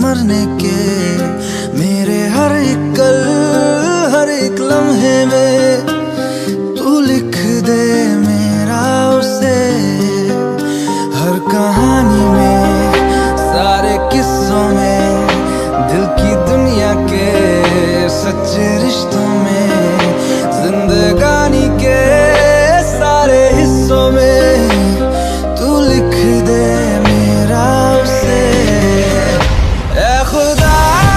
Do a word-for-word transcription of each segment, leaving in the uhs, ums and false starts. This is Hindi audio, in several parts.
मरने के, मेरे हर एक कल हर एक लम्हे में तू लिख दे मेरा उसे। हर कहानी में, सारे किस्सों में, दिल की दुनिया के सच्चे रिश्तों में, जिंदगानी के सारे हिस्सों में तू लिख दे मेरा उसे। ऐ खुदा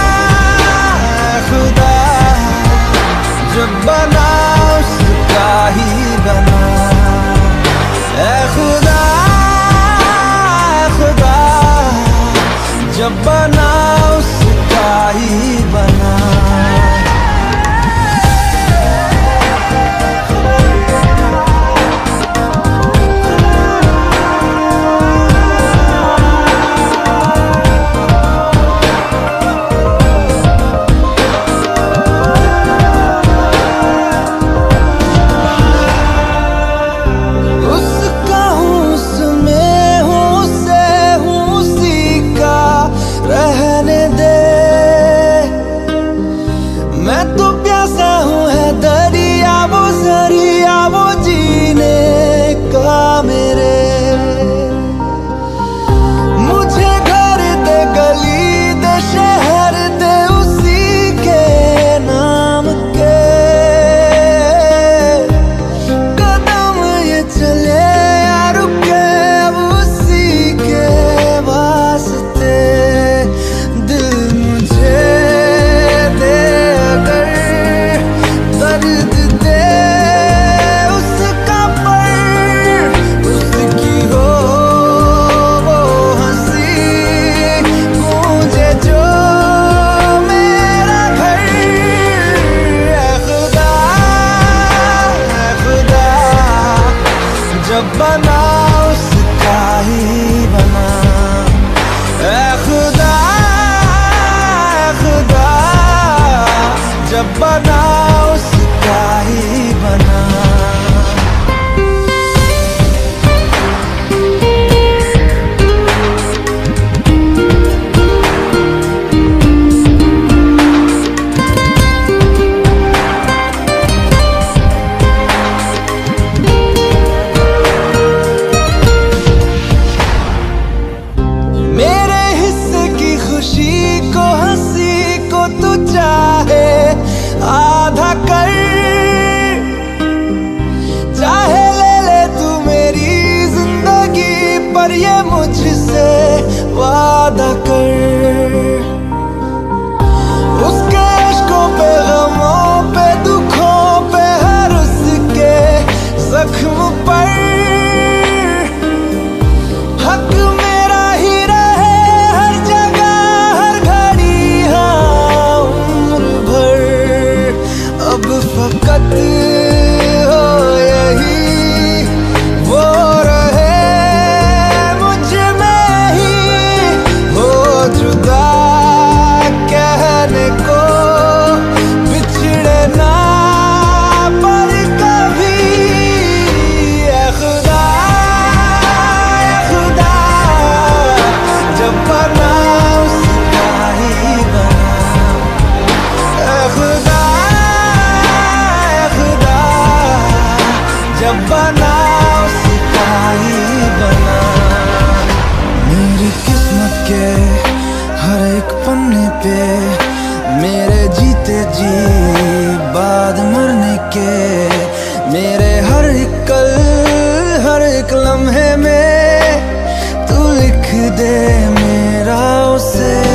ऐ खुदा, जब बना उसका ही बना। ऐ खुदा ऐ खुदा, जब बना उसका ही बना। मैं तो प्यासा हूँ है दरिया वो जरिया वो जीने का मेरे। मुझे घर दे गली दे शहर दे उसी के नाम के। कदम ये चले या रुके अब उसी के वास्ते। दिल मुझे जब बना उसका ही बना। ऐ खुदा ऐ खुदा, जब बना उसका ही बना। आधा कर चाहे ले ले तू मेरी जिंदगी, पर ये मुझसे वादा कर। उसके इश्कों पे गमों पे दुखों पे हर उसके जख्म पर हक मेरा ही रहे हर जगह हर घड़ी हाँ उम्र भर। अब फकत हो यही वो रहे मुझ में ही हो जुदा कहने को बिछड़े ना पर कभी। ऐ खुदा ऐ खुदा, जब बना उसका ही बना। ऐ खुदा जब बना उसका ही बना। मेरी किस्मत के हर एक पन्ने पे, मेरे जीते जी बाद मरने के, मेरे हर एक कल हर एक लम्हे में तू लिख दे मेरा उसे।